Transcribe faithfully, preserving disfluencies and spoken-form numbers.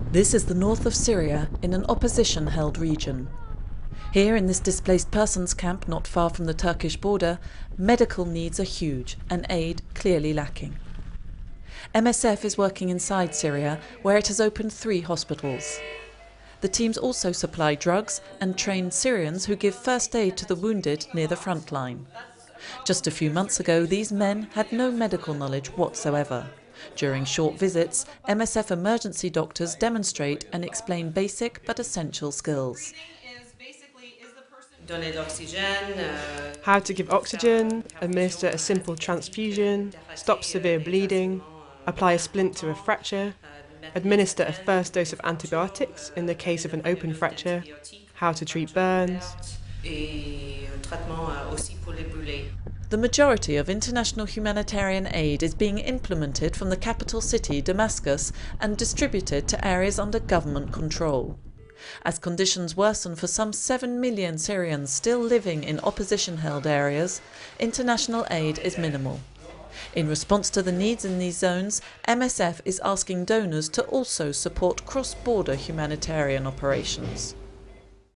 This is the north of Syria, in an opposition-held region. Here in this displaced persons camp not far from the Turkish border, medical needs are huge and aid clearly lacking. M S F is working inside Syria, where it has opened three hospitals. The teams also supply drugs and train Syrians who give first aid to the wounded near the front line. Just a few months ago, these men had no medical knowledge whatsoever. During short visits, M S F emergency doctors demonstrate and explain basic but essential skills. How to give oxygen, administer a simple transfusion, stop severe bleeding, apply a splint to a fracture, administer a first dose of antibiotics in the case of an open fracture, how to treat burns. The majority of international humanitarian aid is being implemented from the capital city, Damascus, and distributed to areas under government control. As conditions worsen for some seven million Syrians still living in opposition-held areas, international aid is minimal. In response to the needs in these zones, M S F is asking donors to also support cross-border humanitarian operations.